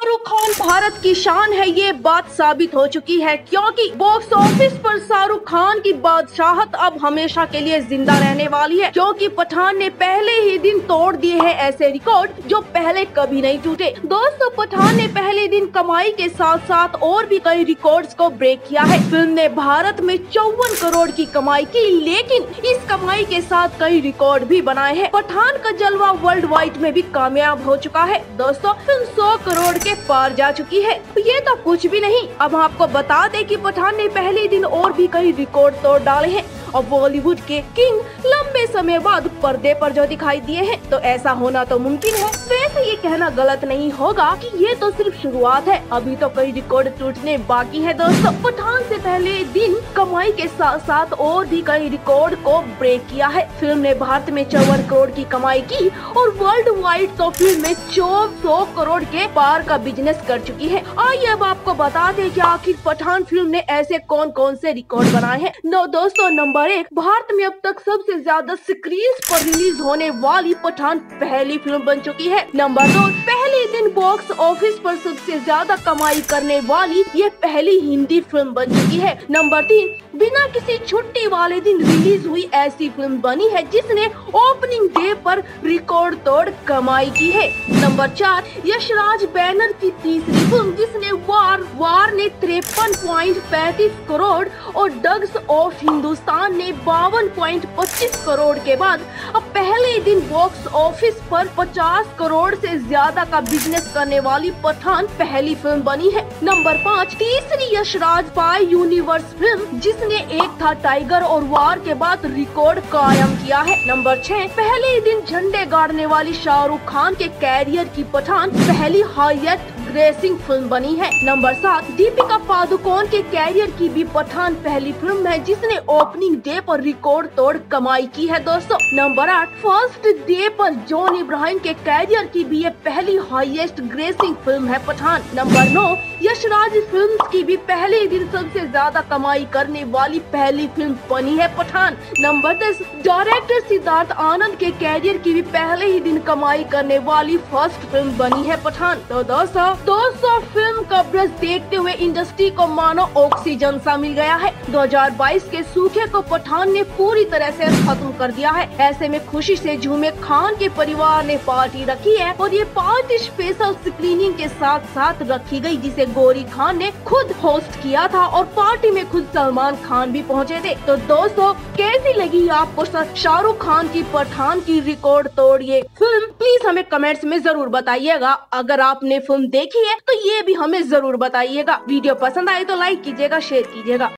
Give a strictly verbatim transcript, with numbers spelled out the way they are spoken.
शाहरुख खान भारत की शान है, ये बात साबित हो चुकी है, क्योंकि बॉक्स ऑफिस पर शाहरुख खान की बादशाहत अब हमेशा के लिए जिंदा रहने वाली है, क्योंकि पठान ने पहले ही दिन तोड़ दिए हैं ऐसे रिकॉर्ड जो पहले कभी नहीं टूटे। दोस्तों, पठान ने पहले दिन कमाई के साथ साथ और भी कई रिकॉर्ड्स को ब्रेक किया है। फिल्म ने भारत में चौवन करोड़ की कमाई की, लेकिन इस कमाई के साथ कई रिकॉर्ड भी बनाए हैं। पठान का जलवा वर्ल्ड वाइड में भी कामयाब हो चुका है। दोस्तों, फिल्म सौ करोड़ के पार जा चुकी है। ये तो कुछ भी नहीं, अब हम आपको बता दें कि पठान ने पहले दिन और भी कई रिकॉर्ड तोड़ डाले हैं और बॉलीवुड के किंग लंबे समय बाद पर्दे पर जो दिखाई दिए हैं, तो ऐसा होना तो मुमकिन है। वैसे ये कहना गलत नहीं होगा कि ये तो सिर्फ शुरुआत है, अभी तो कई रिकॉर्ड टूटने बाकी है। दोस्तों, पठान से पहले दिन कमाई के साथ साथ और भी कई रिकॉर्ड को ब्रेक किया है। फिल्म ने भारत में चौवन करोड़ की कमाई की और वर्ल्ड वाइड तो फिल्म में सौ करोड़ के पार का बिजनेस कर चुकी है। आइए अब आपको बता दें कि आखिर पठान फिल्म ने ऐसे कौन कौन से रिकॉर्ड बनाए हैं। नो दोस्तों, नंबर एक, भारत में अब तक सबसे ज्यादा स्क्रीन पर रिलीज होने वाली पठान पहली फिल्म बन चुकी है। नंबर दो, पहले दिन बॉक्स ऑफिस पर सबसे ज्यादा कमाई करने वाली ये पहली हिंदी फिल्म बन चुकी है। नंबर तीन, बिना किसी छुट्टी वाले दिन रिलीज हुई ऐसी फिल्म बनी है जिसने ओपनिंग डे पर रिकॉर्ड तोड़ कमाई की है। नंबर चार, यशराज बैनर की तीसरी फिल्म जिसने वार वार ने तिरपन पॉइंट पैंतीस करोड़ और डग्स ऑफ हिंदुस्तान ने बावन पॉइंट पच्चीस करोड़ के बाद अब पहले दिन बॉक्स ऑफिस पर पचास करोड़ से ज्यादा का बिजनेस करने वाली पठान पहली फिल्म बनी है। नंबर पाँच, तीसरी यशराज पाई यूनिवर्स फिल्म जिसने एक था टाइगर और वार के बाद रिकॉर्ड कायम किया है। नंबर छह, पहले दिन झंडे गाड़ने वाली शाहरुख खान के कैरियर की पठान पहली हाईएस्ट ग्रेसिंग फिल्म बनी है। नंबर सात, दीपिका पादुकोण के कैरियर की भी पठान पहली फिल्म है जिसने ओपनिंग डे पर रिकॉर्ड तोड़ कमाई की है। दोस्तों, नंबर आठ, फर्स्ट डे पर जॉन इब्राहिम के कैरियर की भी ये पहली हाईएस्ट ग्रेसिंग फिल्म है पठान। नंबर नौ, यशराज फिल्म्स की भी पहले दिन सबसे ज्यादा कमाई करने वाली पहली फिल्म बनी है पठान। नंबर दस, डायरेक्टर सिद्धार्थ आनंद के कैरियर की भी पहले ही दिन कमाई करने वाली फर्स्ट फिल्म बनी है पठान। तो दोस्तों दोस्तों फिल्म कवरेज देखते हुए इंडस्ट्री को मानो ऑक्सीजन सा मिल गया है। दो हज़ार बाईस के सूखे को पठान ने पूरी तरह से खत्म कर दिया है। ऐसे में खुशी से झूमे खान के परिवार ने पार्टी रखी है और ये पार्टी स्पेशल स्क्रीनिंग के साथ साथ रखी गई, जिसे गौरी खान ने खुद होस्ट किया था और पार्टी में खुद सलमान खान भी पहुंचे थे। तो दोस्तों, कैसी लगी आपको शाहरुख खान की पठान की रिकॉर्ड तोड़ ये फिल्म? प्लीज हमें कमेंट्स में जरूर बताइएगा। अगर आपने फिल्म देखी है तो ये भी हमें जरूर बताइएगा। वीडियो पसंद आए तो लाइक कीजिएगा, शेयर कीजिएगा।